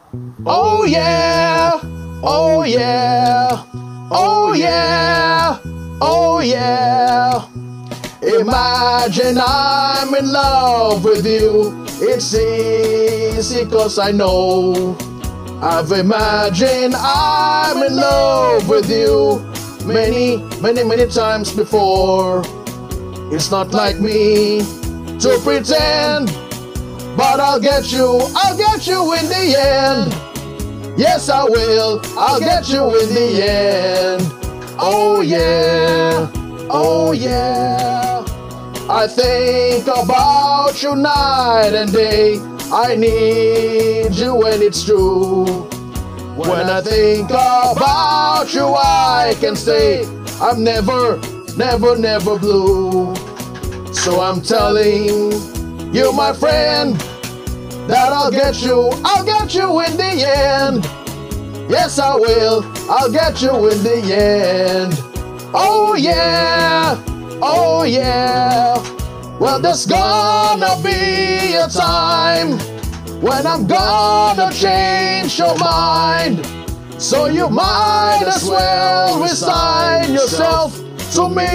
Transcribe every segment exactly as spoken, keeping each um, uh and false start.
Oh yeah, oh yeah, oh yeah, oh yeah. Imagine I'm in love with you. It's easy cause I know. I've imagined I'm in love with you many, many, many times before. It's not like me to pretend, but I'll get you, I'll get you in the end. Yes, I will, I'll get you in the end. Oh yeah, oh yeah. I think about you night and day. I need you and it's true. When I think about you, I can say I'm never, never, never blue. So I'm telling you, my friend, that I'll get you, I'll get you in the end. Yes, I will, I'll get you in the end. Oh yeah, oh yeah. Well, there's gonna be a time when I'm gonna change your mind. So you might as well resign yourself to me.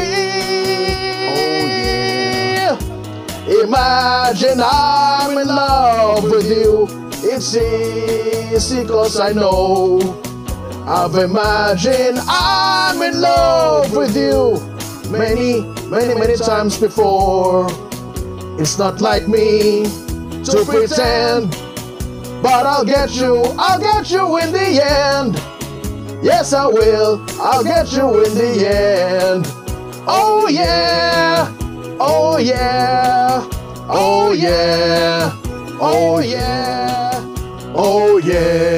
Imagine I'm in love with you. It's easy cause I know. I've imagined I'm in love with you many, many, many times before. It's not like me to pretend, but I'll get you, I'll get you in the end. Yes, I will, I'll get you in the end. Oh yeah, oh yeah, oh yeah, oh yeah, oh yeah.